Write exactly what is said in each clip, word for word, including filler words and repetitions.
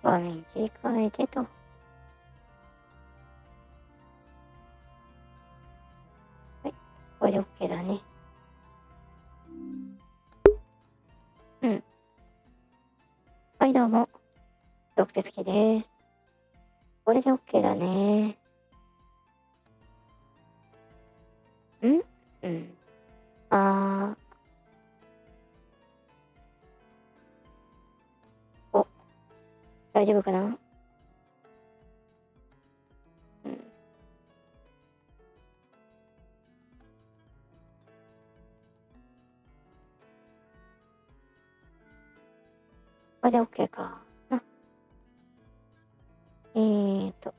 画面切り替えてと。はい、これで OK だね。うん。はい、どうも。六手付きです。これで OK だね。んうん。あー。お、大丈夫かな。うん。これで OK かな。えーと。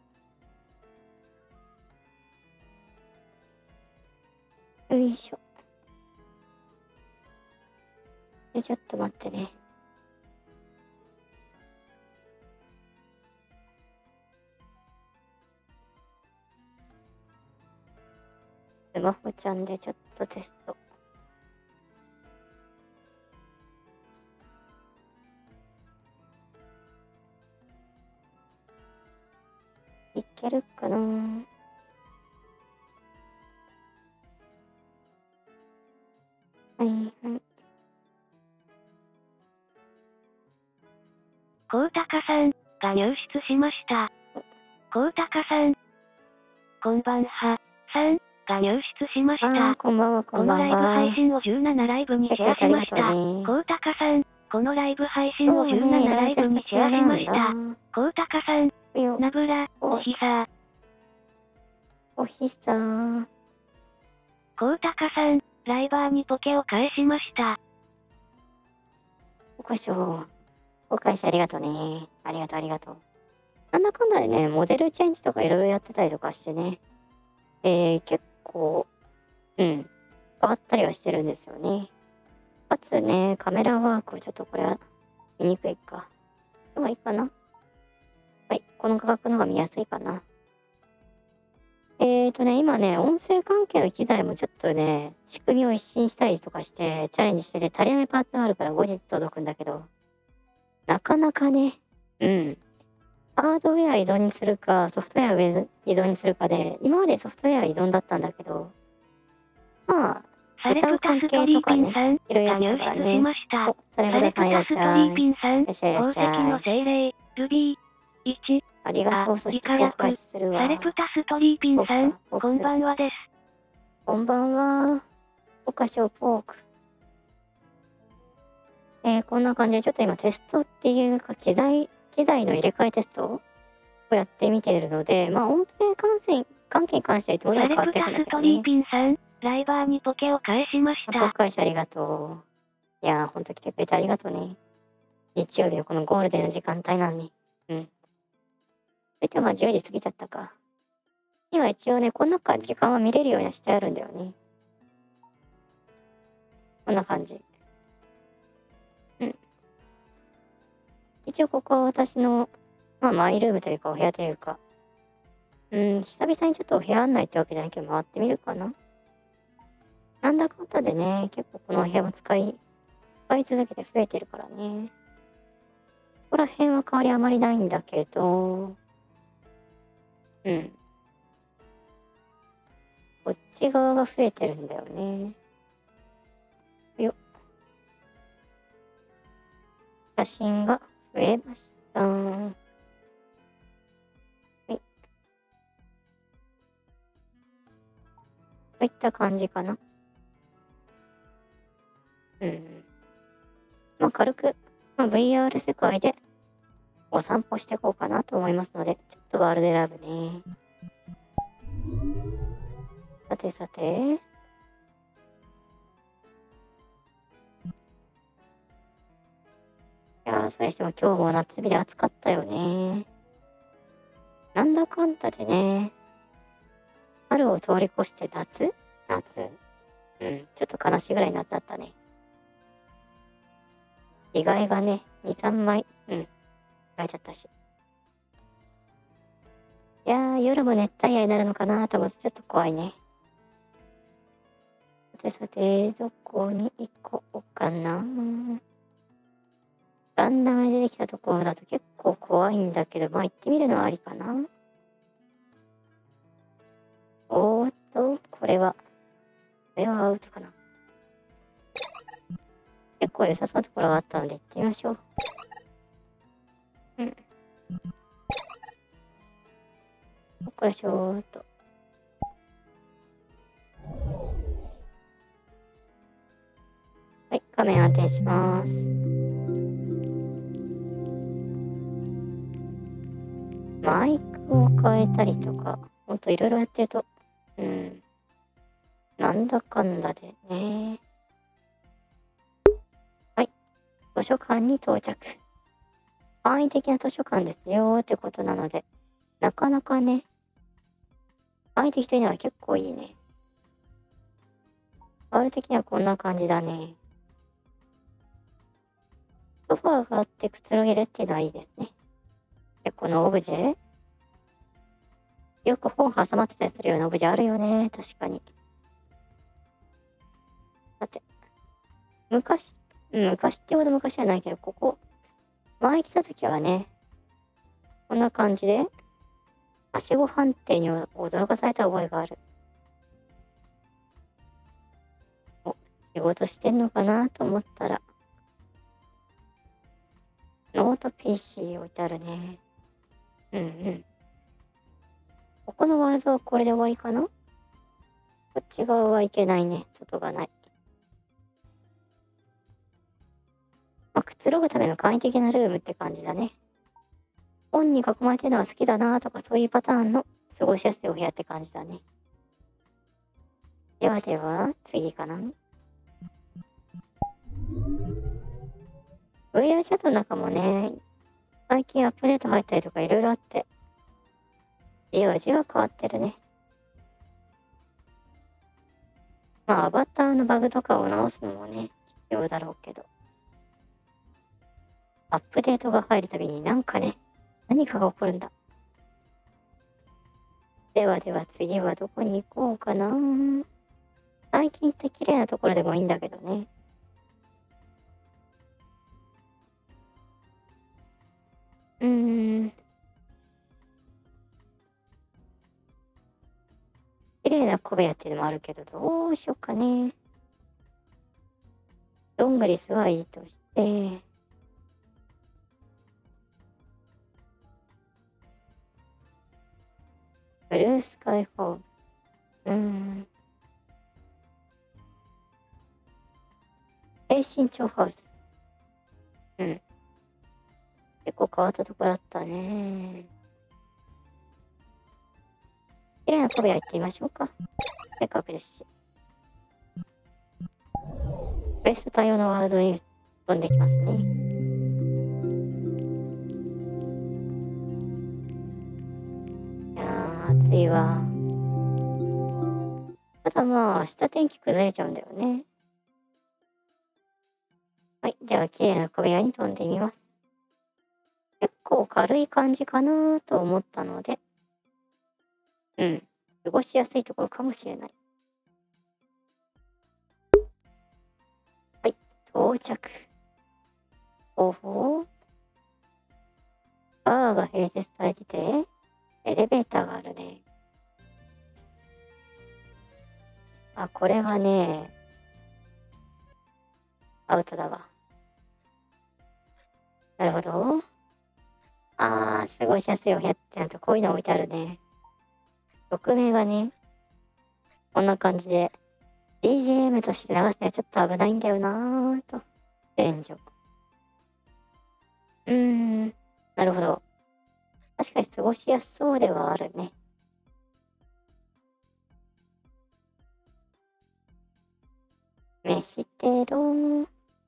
よいしょ。で、ちょっと待ってね。スマホちゃんでちょっとテスト。いけるかな。はいはい。 高高さんが入室しました。高高さん、こんばんは、さんが入室しましあた。 ー、こんばんは、こんばんこのライブ配は。 信をじゅうななライブにシェアしました。高高さん、このライブ配信をじゅうななライブにシェアしました。高高さん、ナブラ、おひさ。 おひさー。 高高さん、ライバーにポケを返しました。 おこしょう。お返しありがとうね。ありがとう、ありがとう。なんだかんだでね、モデルチェンジとかいろいろやってたりとかしてね。えー、結構、うん、変わったりはしてるんですよね。かつね、カメラワークをちょっとこれは見にくいか。でもいいかな。はい、この価格の方が見やすいかな。えーとね、今ね、音声関係の機材もちょっとね、仕組みを一新したりとかして、チャレンジしてて、足りないパーツがあるから後日届くんだけど、なかなかね、うん、ハードウェア依存にするか、ソフトウェアを依存にするかで、今までソフトウェア依存だったんだけど、まあ、 サレプタストリーピンさんが入室しました。サレプタストリーピンさん、宝石の精霊、ルビー、いち、 ありがとう、そして公開するわ。 サレプタストリーピンさん、こんばんはです。 こんばんは。お菓子をポーク。えー、こんな感じで、ちょっと今テストっていうか、機材、機材の入れ替えテストをやってみているので、まあ、音声関係関係に関してはいつも通り変わってくるんだけどね。 サレプタストリーピンさん、ライバーにポケを返しました。 お返しありがとう。いやー、ほんと来てくれてありがとうね。日曜日のこのゴールデンの時間帯なのに。うん。それってまあじゅうじ過ぎちゃったか。今一応ね、この中時間は見れるようにしてあるんだよね。こんな感じ。うん。一応ここは私の、まあマイルームというかお部屋というか、うん、久々にちょっとお部屋案内ってわけじゃないけど回ってみるかな。なんだかんだでね、結構このお部屋も使い、使い続けて増えてるからね。ここら辺は変わりあまりないんだけど、うん。こっち側が増えてるんだよね。よっ。写真が増えました。はい。といった感じかな。うん。まあ軽く、まあ、ブイアール 世界でお散歩していこうかなと思いますので、ちょっとワールド選ぶね。さてさて。いやー、それにしても今日も夏日で暑かったよね。なんだかんだでね、春を通り越して夏夏。うん、ちょっと悲しいぐらいになったったね。意外がね、に、さんまい、うん、書いちゃったし。いやー、夜も熱帯夜になるのかなと思ってちょっと怖いね。さてさて、どこに行こうかな。ガンダムで出てきたところだと結構怖いんだけど、まあ行ってみるのはありかな。おーっと、これは、これはアウトかな。結構良さそうなところがあったので行ってみましょう。うん。これしょーっと。はい、画面安定します。マイクを変えたりとか、ほんといろいろやってると、うん。なんだかんだでね。はい、図書館に到着。簡易的な図書館ですよーってことなので、なかなかね、簡易的というのは結構いいね。R 的にはこんな感じだね。ソファーがあってくつろげるっていうのはいいですね。で、このオブジェよく本挟まってたりするようなオブジェあるよね。確かに。だって、昔、うん昔ってほど昔じゃないけど、ここ、前来た時はね、こんな感じで、はしご判定に驚かされた覚えがある。お、仕事してんのかなと思ったら、ノート ピーシー 置いてあるね。うんうん。ここのワールドはこれで終わりかな。こっち側はいけないね。外がない。まあ、くつろぐための簡易的なルームって感じだね。本に囲まれてるのは好きだなとかそういうパターンの過ごしやすいお部屋って感じだね。ではでは、次かな。ブイアール チャットの中もね、最近アップデート入ったりとかいろいろあって、じわじわ変わってるね。まあ、アバターのバグとかを直すのもね、必要だろうけど。アップデートが入るたびになんかね、何かが起こるんだ。ではでは次はどこに行こうかな。最近行った綺麗なところでもいいんだけどね。うーん。綺麗な小部屋っていうのもあるけど、どうしようかね。ドングリスはいいとして、ブルースカイホーム。うーん。低身長ハウス。うん。結構変わったところあったね。綺麗な小部屋行ってみましょうか。せっかくですし。ベスト対応のワールドに飛んできますね。いやー、暑いわ。ただまあ、明日天気崩れちゃうんだよね。はい。では、綺麗な小部屋に飛んでみます。結構軽い感じかなと思ったので、うん。過ごしやすいところかもしれない。はい。到着。ほほう。バーが併設されてて、エレベーターがあるね。あ、これはね、アウトだわ。なるほど。あー、過ごしやすいお部屋ってなるとこういうの置いてあるね。曲名がね、こんな感じで、ビージーエム として流すにはちょっと危ないんだよなーと。便所。うーん、なるほど。確かに過ごしやすそうではあるね。飯テロ。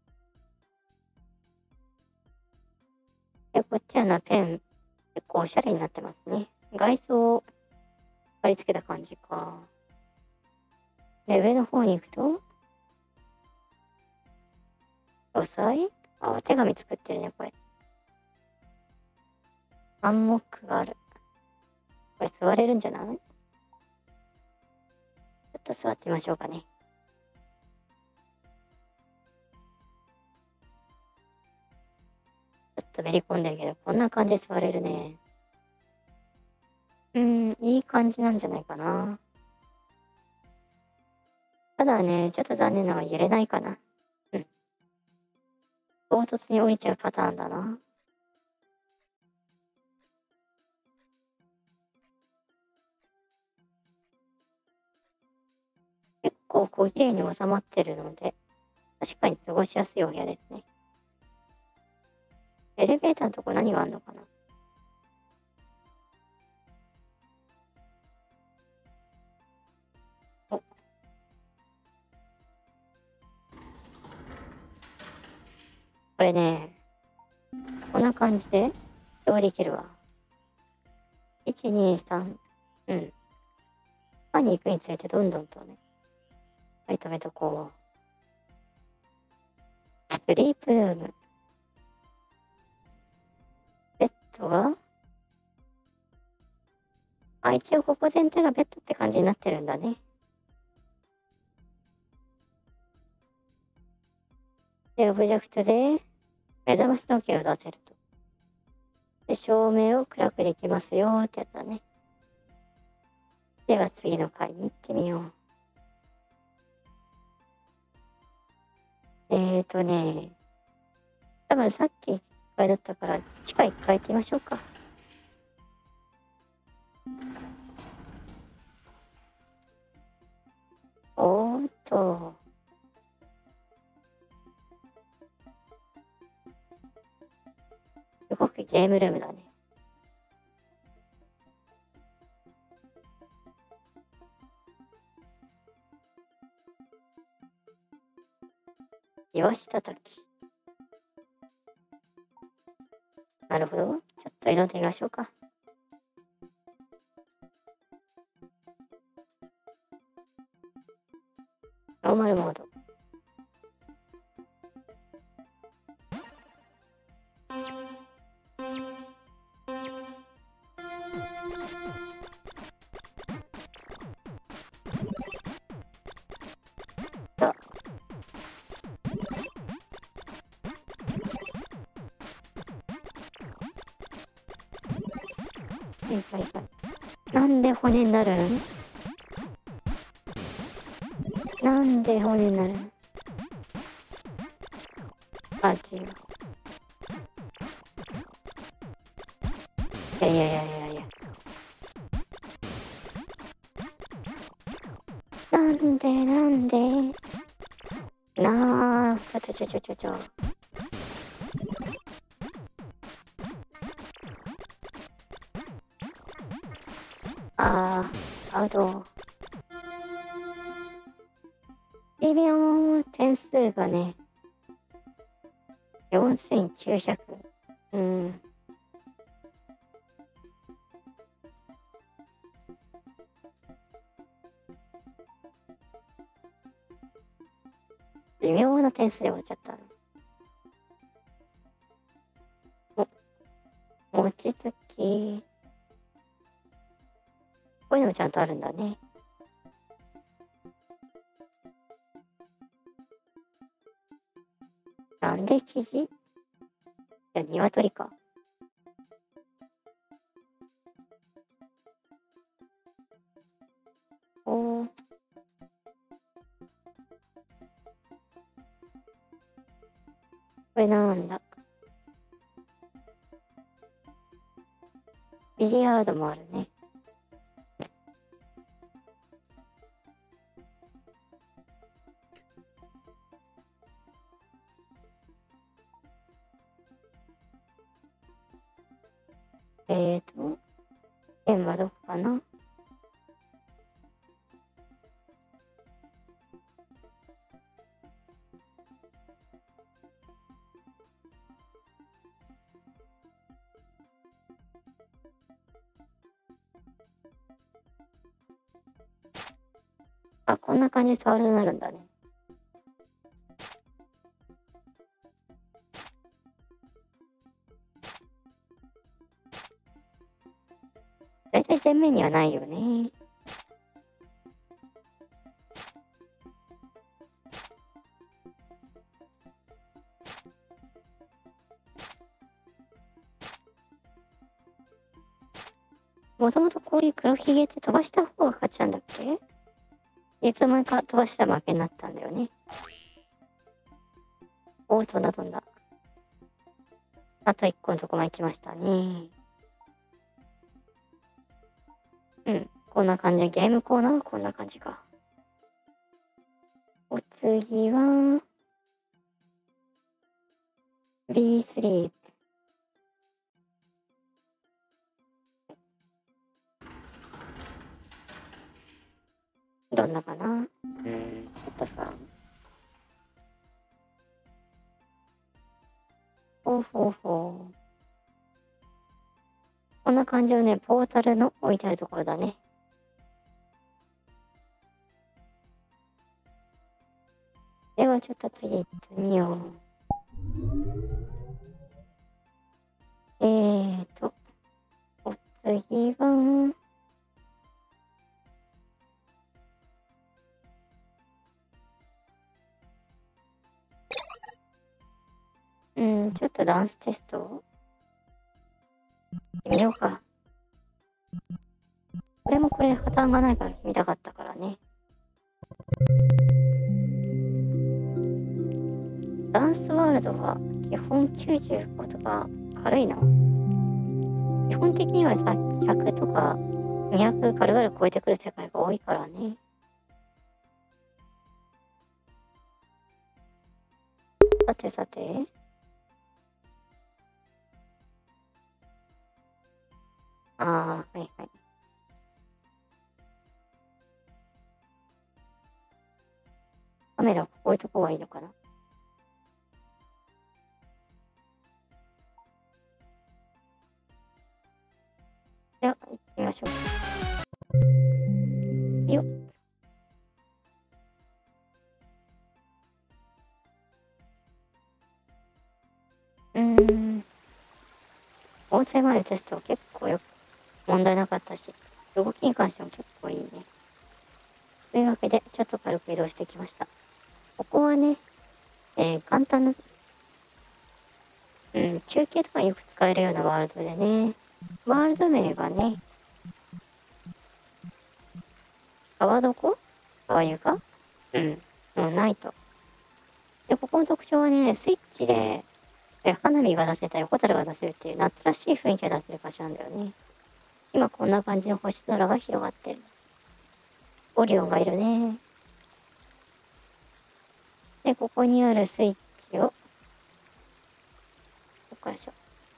で、こっちはなペン、結構おしゃれになってますね。外装を貼り付けた感じか。で、上の方に行くと、書斎あ、お手紙作ってるね、これ。ハンモックがある。これ座れるんじゃない？ちょっと座ってみましょうかね。ちょっとめり込んでるけど、こんな感じで座れるね。うーん、いい感じなんじゃないかな。ただね、ちょっと残念なのは揺れないかな。うん。唐突に降りちゃうパターンだな。結構こう綺麗に収まってるので、確かに過ごしやすいお部屋ですね。エレベーターのとこ何があるのかな。お、これね、こんな感じで移動できるわ。いち、に、さん。うん。他に行くにつれてどんどんとね、はい、止めとこう。スリープルーム。ベッドが、あ、一応ここ全体がベッドって感じになってるんだね。で、オブジェクトで目覚まし時計を出せると。で、照明を暗くできますよってやつだね。では次の階に行ってみよう。えーとね、多分さっきいっかいだったから地下いっかい行きましょうか。おーっと。すごくゲームルームだね。よし、叩き。なるほど。ちょっと挑んでみましょうか。ノーマルモード。さはいはいはい。なんで骨になるんなんで骨になるんあ、違う。いやいやいやいやいや。なんでなんでなあ、ちょちょちょちょちょちょ。あー、アウト。微妙、点数がね、よんせんきゅうひゃく。うん。微妙な点数で終わっちゃった。お、餅つき。こういうのもちゃんとあるんだね。なんで生地いや、鶏か。おー。これなんだ。ビリヤードもあるね。えーと、円はどこかな。あ、こんな感じで触るようになるんだね。だいたい前面にはないよね。 もともとこういう黒ひげって飛ばした方が勝ちなんだっけ？いつの間にか飛ばしたら負けになったんだよね。おー、飛んだ飛んだ。あといっこのとこまで来ましたね。うん。こんな感じ。ゲームコーナーはこんな感じか。お次は、ビースリー。どんなかな？うん、ちょっとさ。ほうほうほう。こんな感じをね、ポータルの置いてあるところだね。ではちょっと次行ってみよう。えーと、お次は、うん、ちょっとダンステストを見ようか。これもこれで破綻がないから見たかったからね。ダンスワールドは基本きゅうじゅうごとか軽いの？基本的にはさ、ひゃくとかにひゃく軽々超えてくる世界が多いからね。さてさて。ああ、はいはい。カメラをこういうとこがいいのかな？では、行ってみましょう。よっ。うーん。音声までテストは結構よく問題なかったし、動きに関しても結構いいね。というわけで、ちょっと軽く移動してきました。ここはね、えー、簡単な、うん、休憩とかよく使えるようなワールドでね、ワールド名がね、川床川床うん、もうないと。で、ここの特徴はね、スイッチで、え花火が出せたり、ホタルが出せるっていう夏らしい雰囲気が出せる場所なんだよね。今こんな感じの星空が広がってる。オリオンがいるね。で、ここにあるスイッチを、ここからしょ。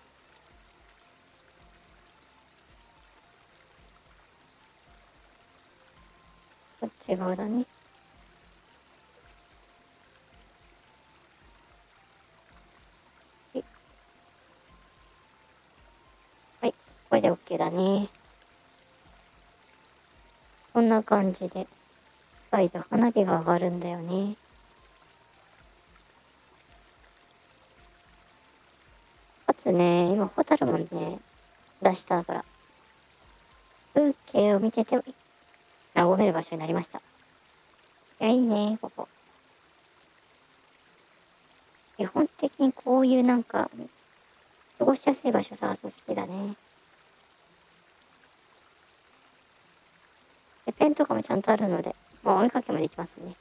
こっち側だね。はい、これで OK だね。こんな感じで、使いと花火が上がるんだよね。かつね、今ホタルもね、出したから、風景を見てて眺める場所になりました。いや、いいね、ここ。基本的にこういうなんか、過ごしやすい場所探すの好きだね。で、ペンとかもちゃんとあるので、もう追いかけもできますね。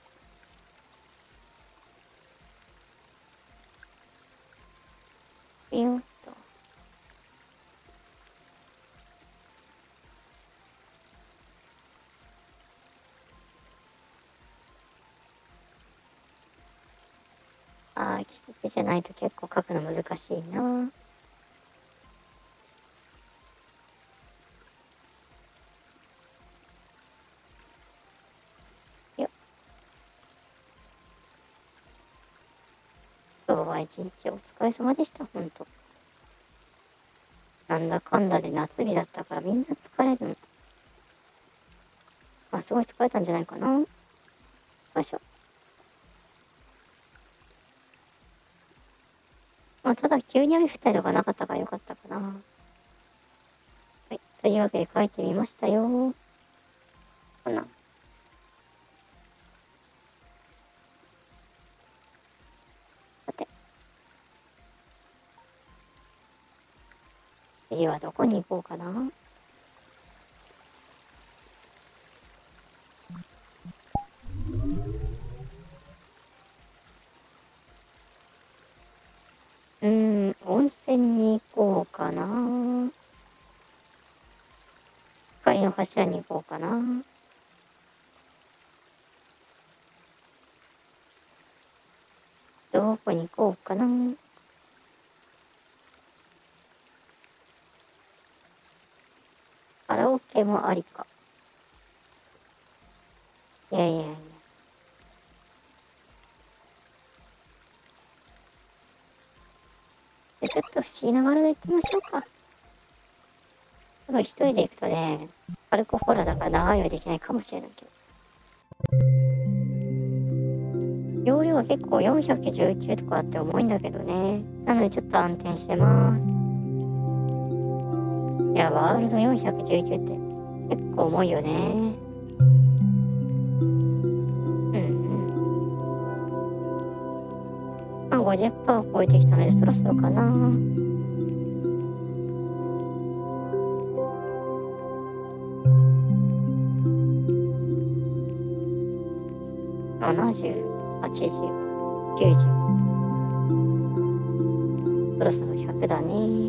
ピヨッと。ああ、利き手じゃないと結構書くの難しいな。よっ。今日は一日お疲れ様でした、ほんと。なんだかんだで夏日だったからみんな疲れるの。まあ、すごい疲れたんじゃないかな。よいしょ。まあ、ただ急に雨降ったりとかなかったからよかったかな。はい。というわけで書いてみましたよ。こんなん。さて。次はどこに行こうかな。 辺に行こうかな。光の柱に行こうかな。どこに行こうかな。カラオケもありか。いやいやいや。ちょっと不思議なワールド行ってみましょうか。多分一人で行くとね、パルコホラーだから長いはできないかもしれないけど。容量は結構よんひゃくじゅうきゅうとかあって重いんだけどね。なのでちょっと暗転してます。いや、ワールドよんひゃくじゅうきゅうって結構重いよね。うんうん。まあ ごじゅっパーセント を超えてきたのでそろそろかな。ななじゅう、はちじゅう、きゅうじゅう。そろそろひゃくだね。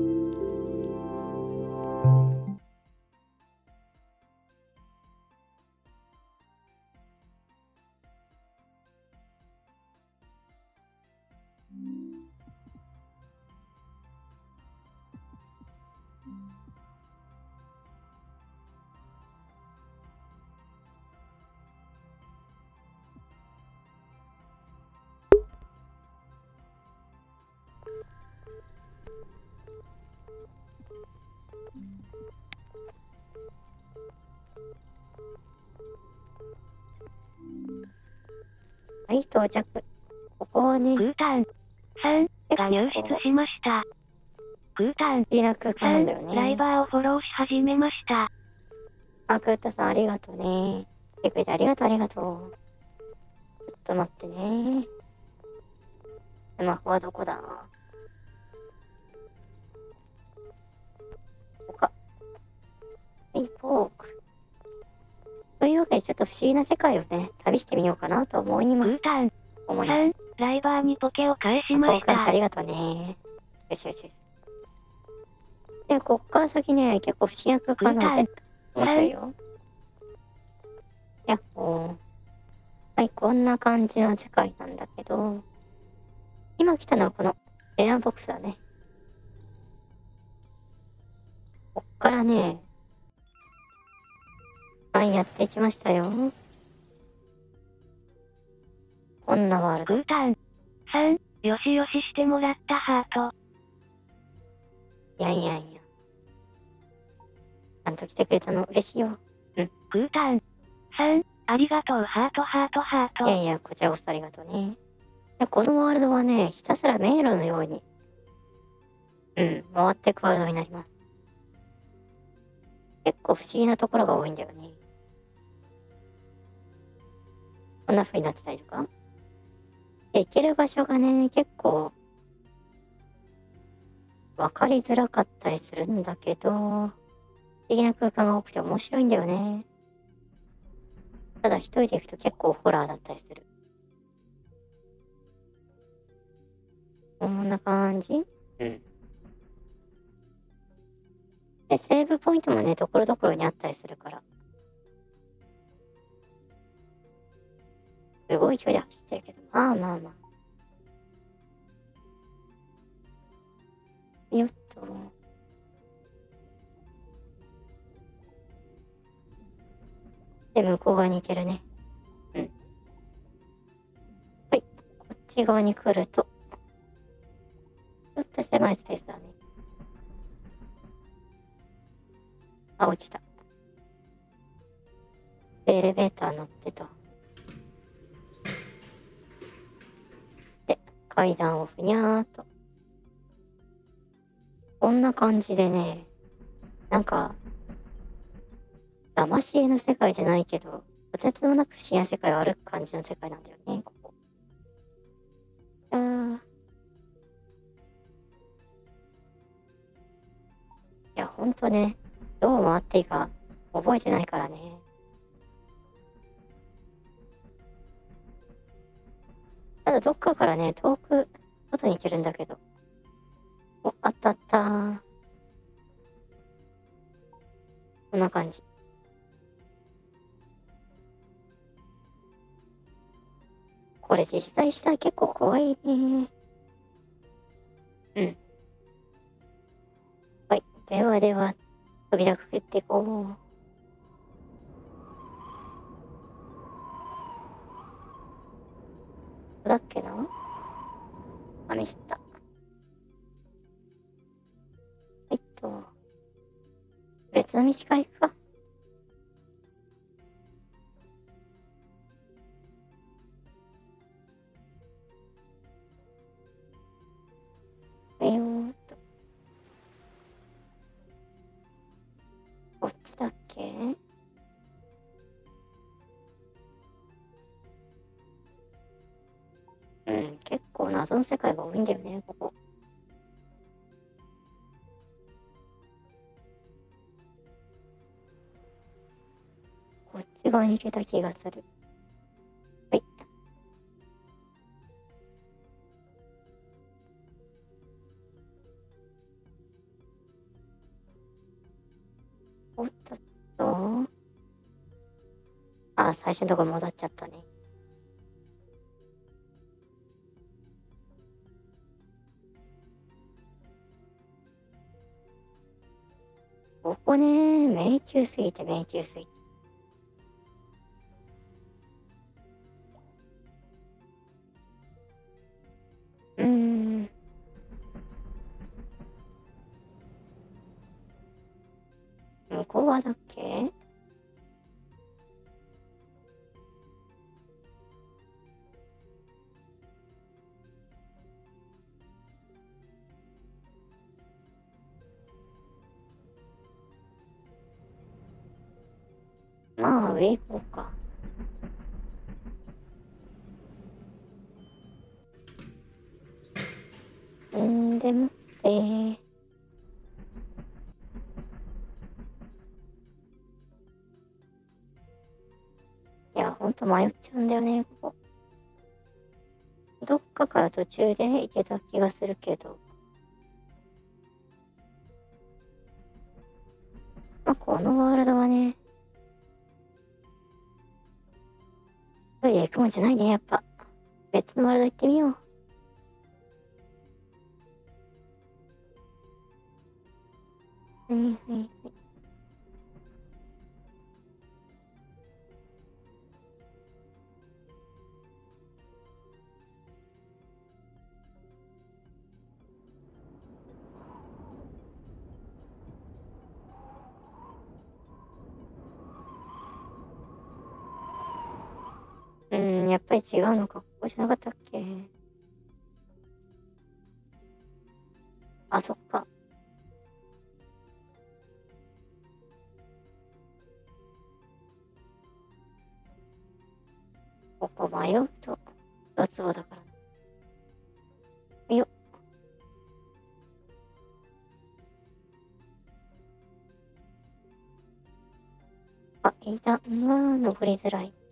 はい、到着。ここはね、 グータンさんが入室しました。グータンリラクさん、 なんだよね。 ライバーをフォローし始めました。 あ、クータさんありがとうね。来てくれてありがとうありがとう。ちょっと待ってね。スマホはどこだ？ここか。はい、フォーク。というわけでちょっと不思議な世界をね、旅してみようかなと思います。 グータン思いさん、ライバーにポケを返しまし交換しあた。 りがとうね。よしよしよし。で、こっから先ね、結構不思議な空間なので、面白いよ。やっほー。はい、こんな感じの世界なんだけど、今来たのはこのエアボックスだね。こっからね、はい、やってきましたよ。こんなワールド。 グータンさん、よしよししてもらったハート。 いやいやいや。ちゃんと来てくれたの嬉しいよ。うん。 グータンさん、ありがとうハートハートハート。 いやいや、こちらこそありがとうね。でこのワールドはね、ひたすら迷路のように、うん、回っていくワールドになります。結構不思議なところが多いんだよね。こんな風になってたりとか。で、行ける場所がね、結構、わかりづらかったりするんだけど、不思議な空間が多くて面白いんだよね。ただ一人で行くと結構ホラーだったりする。こんな感じ？うん。で、セーブポイントもね、ところどころにあったりするから。すごい距離走ってるけど、まあまあまあ。よっと。で、向こう側に行けるね。うん。はい。こっち側に来ると、ちょっと狭いスペースだね。あ、落ちた。で、エレベーター乗ってと。で、階段をふにゃーっと。こんな感じでね、なんか、騙し絵の世界じゃないけど、とてつもなく不思議な世界を歩く感じの世界なんだよね、ここ。あー。いや、ほんとね、どう回っていいか覚えてないからね。ただどっかからね、遠く、外に行けるんだけど。お、 あったあった。こんな感じ。これ実際したら結構怖いね。うん。はい。ではでは、扉くぐっていこう。どうだっけなあ、ミスった。えっと、別の道から行くか。えよーっと。こっちだっけ。うん、結構謎の世界が多いんだよね、ここ。こっち側に行けた気がする。はい。おっとっと。あ、最初のとこ戻っちゃったね。ここね、迷宮すぎて迷宮すぎて。うーん。向こう側だっけ。まあ、上行こうか。んでもって、いや、ほんと迷っちゃうんだよね、ここ。どっかから途中で行けた気がするけど。まあ、このワールドはね、一人で行くもんじゃないね、やっぱ。別のワールド行ってみよう。はいはいはい。うん、やっぱり違うのか。ここじゃなかったっけ。あ、そっか。ここ迷うと、ドツボだから。よっ。あ、いた。うわー、登りづらい。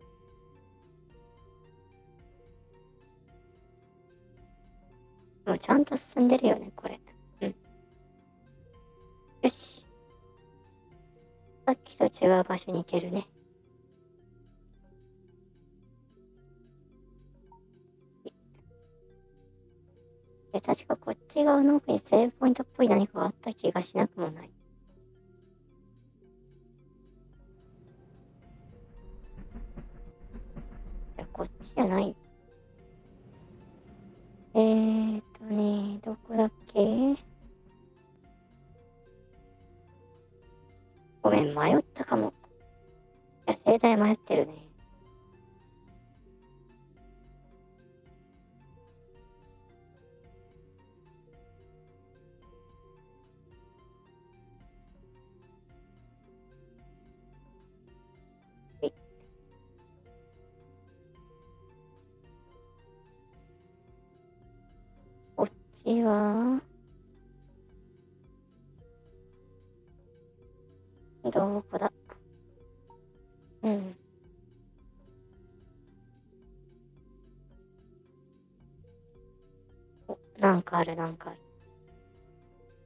もうちゃんと進んでるよね、これ。うん。よし。さっきと違う場所に行けるね。で、確かこっち側の奥にセーブポイントっぽい何かがあった気がしなくもない。いや、こっちじゃない。えーっとね、どこだっけ。ごめん、迷ったかも。いや、盛大迷ってるね。はい。こっちは、どこだ。うん。お、なんかある、なんかある。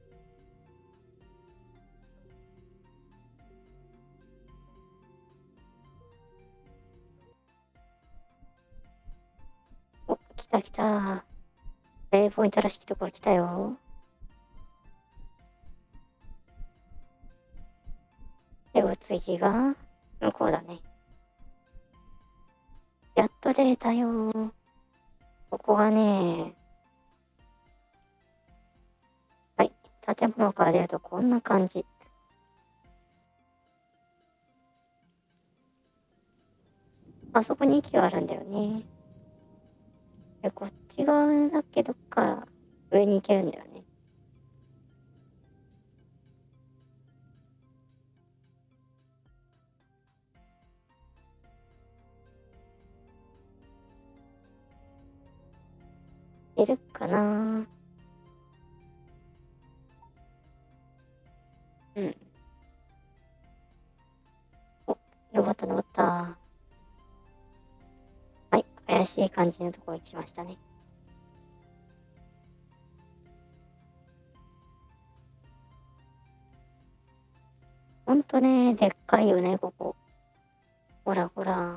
た。セーブポイントらしきところ来たよ。で、お次が、向こうだね。やっと出れたよ。ここがね、はい。建物から出るとこんな感じ。あそこに駅があるんだよね。で、こっち側だけどっから上に行けるんだよね。いるかな。うん。お、登った登った。はい。怪しい感じのところに来ましたね。ほんとね、でっかいよね、ここ。ほらほら。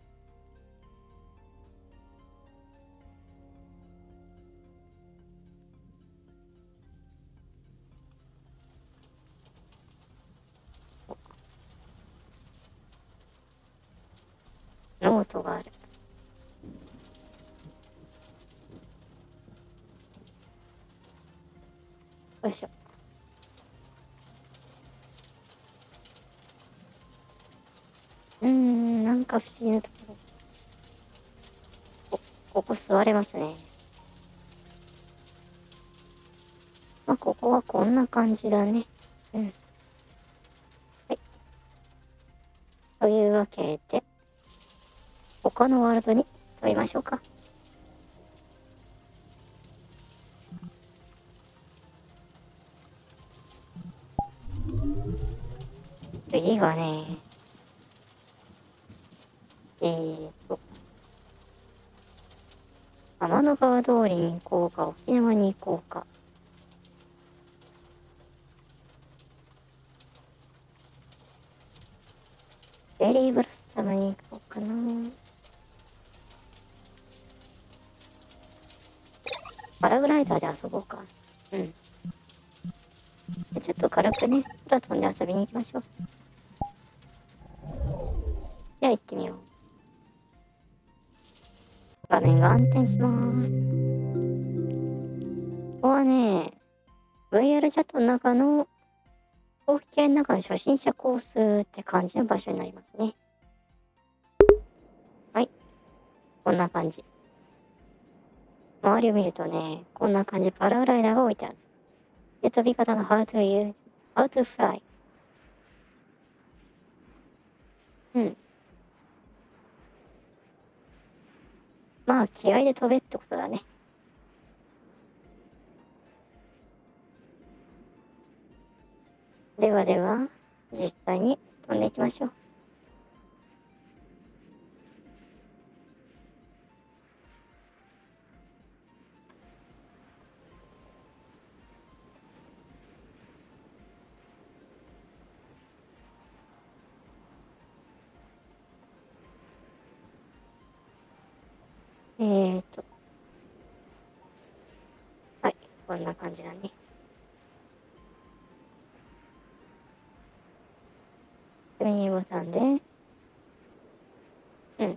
ノートがある。よいしょ。うーん、なんか不思議なところ。こ、ここ座れますね。まあ、ここはこんな感じだね。うん。はい。というわけで、他のワールドに飛びましょうか。次がね、えーと、天の川通りに行こうか、沖縄に行こうか。ベリーブロッサムに行こうかな。パラグライダーで遊ぼうか。うん。ちょっと軽くね、空飛んで遊びに行きましょう。じゃあ行ってみよう。画面が暗転します。ここはね、ブイアール チャットの中の、飛行機系の中の初心者コースって感じの場所になりますね。はい。こんな感じ。周りを見るとね、こんな感じパラグライダーが置いてある。で、飛び方の How to use, How to fly。うん。まあ、気合で飛べってことだね。ではでは、実際に飛んでいきましょう。えーと。はい、こんな感じだね。メニューボタンで、うん。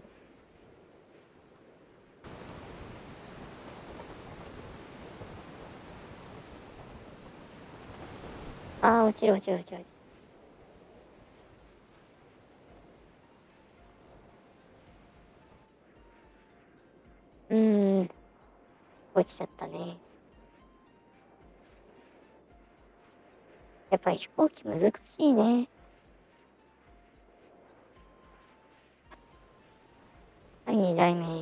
あー、落ちる落ちる落ちる落ちる。うーん、落ちちゃったね。やっぱり飛行機難しいね。はい、にだいめ。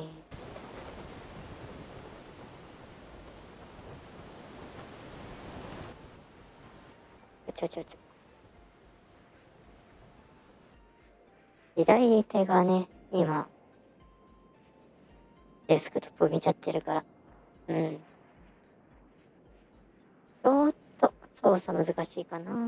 ちょちょちょ。左手がね、今、デスクトップ見ちゃってるから。うん。ちょっと操作難しいかな。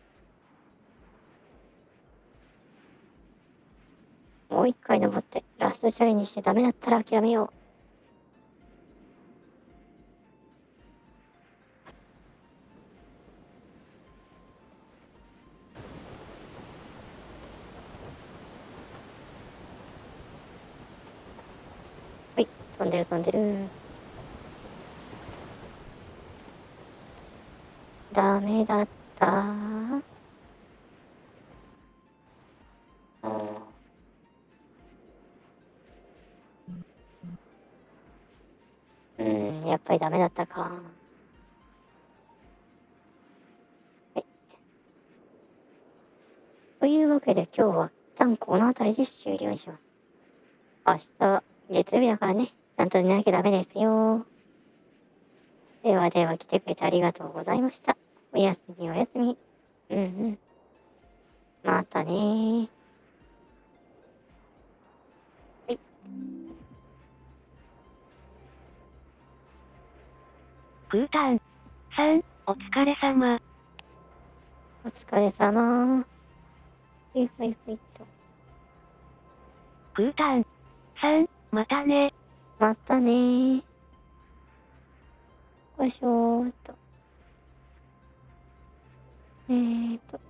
もう一回登って、ラス一度チャレンジしてダメだったら諦めよう。はい、飛んでる飛んでる。ダメだった。うん、やっぱりダメだったか。はい。というわけで今日は一旦この辺りで終了にします。明日は月曜日だからね、ちゃんと寝なきゃダメですよ。ではでは来てくれてありがとうございました。おやすみおやすみ。うんうん。またねー。はい。 プータンさん、お疲れ様。 お疲れ様。ふいふいふいと。 プータンさん、またね。 またねー。よいしょーっと。えーと。